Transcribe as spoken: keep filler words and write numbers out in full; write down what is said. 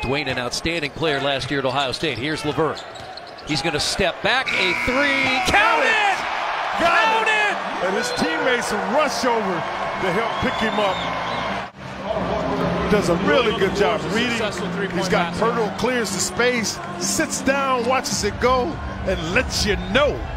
Dwayne, an outstanding player last year at Ohio State. Here's Levert. He's going to step back. A three. Count it! Count it! And his teammates rush over to help pick him up. Does a really good job reading. He's got Pirtle, clears the space, sits down, watches it go, and lets you know